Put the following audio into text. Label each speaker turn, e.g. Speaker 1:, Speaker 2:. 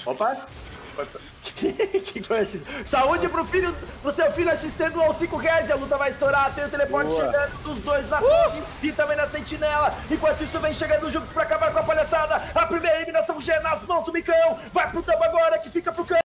Speaker 1: Opa! Que foi a X? Saúde pro seu filho, a XT doou R$5 e a luta vai estourar. Tem o teleporte chegando dos dois na torre e também na sentinela. Enquanto isso, vem chegando o Jux pra acabar com a palhaçada. A primeira eliminação já é nas mãos do Micão. Vai pro Dama agora, que fica pro Cão.